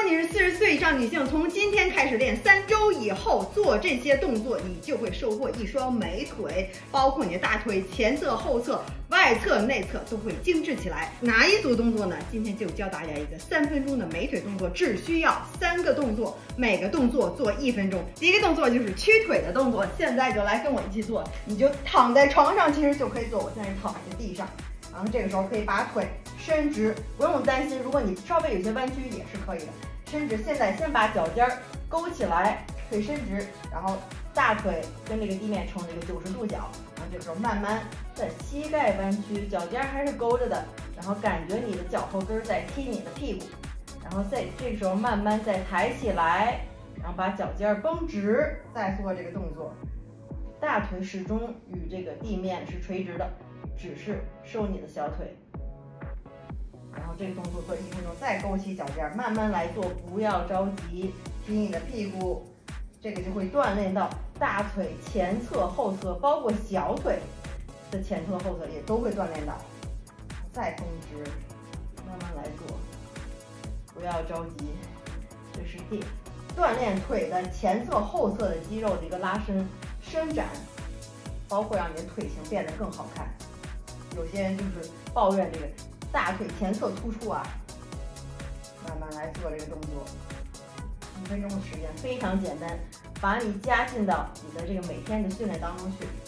你是40岁以上女性，从今天开始练3周以后做这些动作，你就会收获一双美腿，包括你的大腿前侧、后侧、外侧、内侧都会精致起来。哪一组动作呢？今天就教大家一个3分钟的美腿动作，只需要3个动作，每个动作做1分钟。第一个动作就是屈腿的动作，现在就来跟我一起做，你就躺在床上，其实就可以做。我现在躺在地上。 然后这个时候可以把腿伸直，不用担心，如果你稍微有些弯曲也是可以的。伸直，现在先把脚尖勾起来，腿伸直，然后大腿跟这个地面成这个90度角。然后这个时候慢慢在膝盖弯曲，脚尖还是勾着的，然后感觉你的脚后跟在踢你的屁股，然后在这个时候慢慢再抬起来，然后把脚尖绷直，再做这个动作。大腿始终与这个地面是垂直的。 只是收你的小腿，然后这个动作做1分钟，再勾起脚尖，慢慢来做，不要着急，踢你的屁股，这个就会锻炼到大腿前侧、后侧，包括小腿的前侧、后侧也都会锻炼到。再绷直，慢慢来做，不要着急，这是锻炼腿的前侧、后侧的肌肉的一个拉伸、伸展，包括让你的腿型变得更好看。 有些人就是抱怨这个大腿前侧突出啊，慢慢来做这个动作，1分钟的时间非常简单，把你加进到你的这个每天的训练当中去。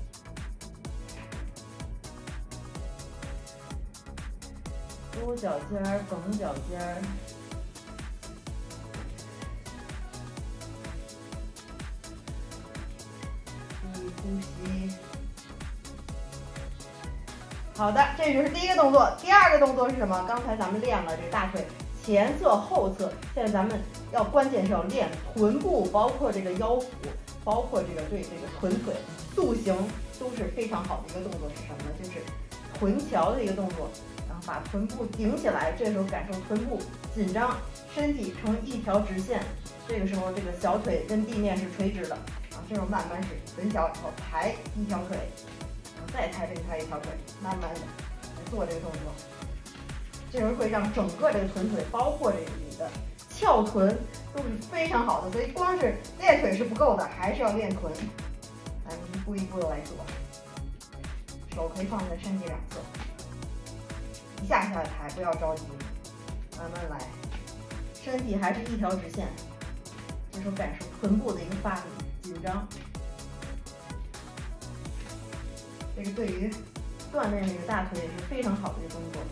勾脚尖儿，绷脚尖儿。 注意呼吸。 好的，这就是第一个动作。第二个动作是什么？刚才咱们练了这个大腿前侧、后侧，现在咱们关键是要练臀部，包括这个腰腹，包括这个对这个臀腿塑形都是非常好的一个动作。是什么呢？就是臀桥的一个动作，然后把臀部顶起来，这时候感受臀部紧张，身体成一条直线。这个时候这个小腿跟地面是垂直的，然后这时候慢慢是臀桥，然后抬一条腿。 再抬一条腿，慢慢的来做这个动作，这时候会让整个这个臀腿，包括这个你的翘臀都是非常好的。所以光是练腿是不够的，还是要练臀。来，我们一步一步的来做，手可以放在身体两侧，一下下抬，不要着急，慢慢来，身体还是一条直线。这时候感受臀部的一个发力、紧张。 这个对于锻炼这个大腿也是非常好的一个动作。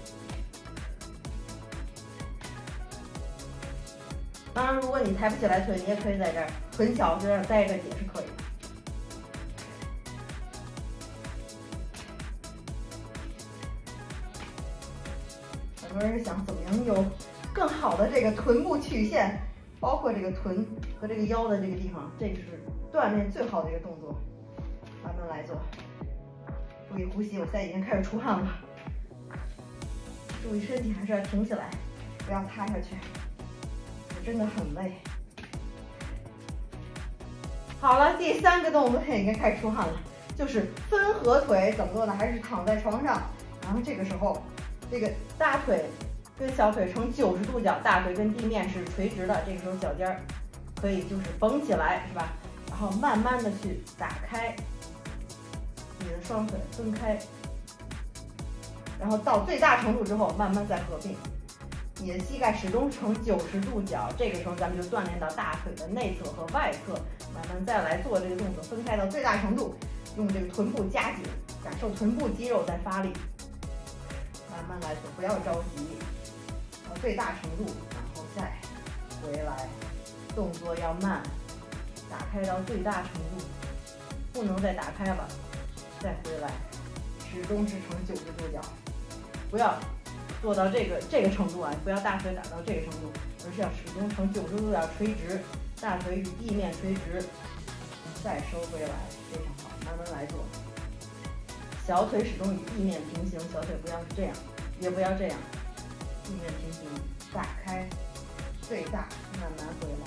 当然，如果你抬不起来腿，你也可以在这儿臀桥在这儿待着也是可以的。很多人是想怎么样有更好的这个臀部曲线，包括这个臀和这个腰的这个地方，这个是锻炼最好的一个动作。慢慢来做。 注意呼吸，我现在已经开始出汗了。注意身体还是要挺起来，不要塌下去。我真的很累。好了，第3个动作现在已经开始出汗了，就是分合腿。怎么做呢？还是躺在床上，然后这个时候，这个大腿跟小腿成90度角，大腿跟地面是垂直的。这个时候脚尖可以就是绷起来，是吧？然后慢慢的去打开。 你的双腿分开，然后到最大程度之后，慢慢再合并。你的膝盖始终呈90度角，这个时候咱们就锻炼到大腿的内侧和外侧。慢慢再来做这个动作，分开到最大程度，用这个臀部夹紧，感受臀部肌肉在发力。慢慢来做，不要着急，到最大程度，然后再回来，动作要慢，打开到最大程度，不能再打开了。 再回来，始终是呈90度角，不要做到这个程度啊！不要大腿打到这个程度，而是要始终呈90度角垂直，大腿与地面垂直，再收回来，非常好，慢慢来做。小腿始终与地面平行，小腿不要是这样，也不要这样，地面平行，打开，最大，慢慢回来。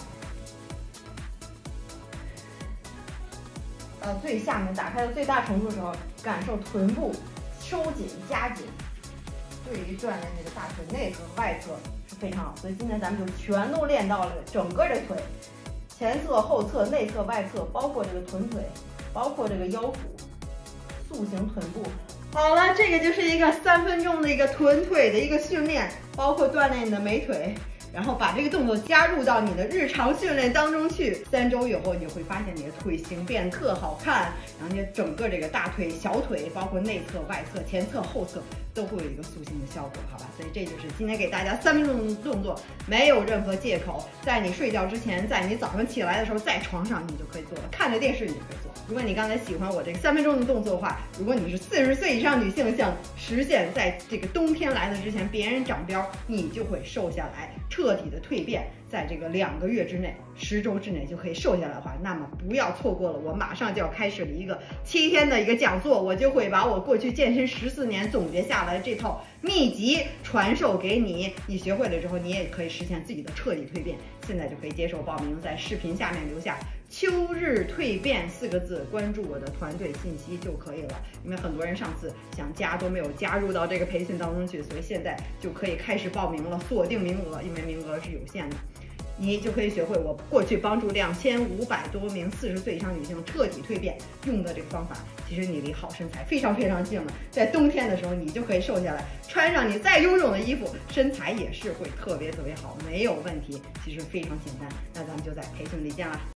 到最下面打开到最大程度的时候，感受臀部收紧、夹紧，对于锻炼这个大腿内侧、外侧是非常好。所以今天咱们就全都练到了整个这腿，前侧、后侧、内侧、外侧，包括这个臀腿，包括这个腰腹，塑形臀部。好了，这个就是一个3分钟的一个臀腿的一个训练，包括锻炼你的美腿。然后把这个动作加入到你的日常训练当中去，3周以后你就会发现你的腿型变特好看，然后你整个这个大腿、小腿，包括内侧、外侧、前侧、后侧都会有一个塑形的效果，好吧？所以这就是今天给大家3分钟的动作，没有任何借口，在你睡觉之前，在你早上起来的时候，在床上你就可以做了，看着电视你就可以做。如果你刚才喜欢我这个3分钟的动作的话，如果你是40岁以上女性，想实现在这个冬天来的之前别人长膘，你就会瘦下来，彻底的蜕变，在这个2个月之内、10周之内就可以瘦下来的话，那么不要错过了我马上就要开始的一个7天的一个讲座，我就会把我过去健身14年总结下来的这套秘籍传授给你，你学会了之后，你也可以实现自己的彻底蜕变。现在就可以接受报名，在视频下面留下秋日蜕变4个字，关注我的团队信息就可以了。因为很多人上次想加都没有加入到这个培训当中去，所以现在就可以开始报名了，锁定名额，因为名额是有限的。你就可以学会我过去帮助2500多名40岁以上女性彻底蜕变用的这个方法。其实你离好身材非常非常近了，在冬天的时候你就可以瘦下来，穿上你再臃肿的衣服，身材也是会特别特别好，没有问题。其实非常简单，那咱们就在培训里见啦。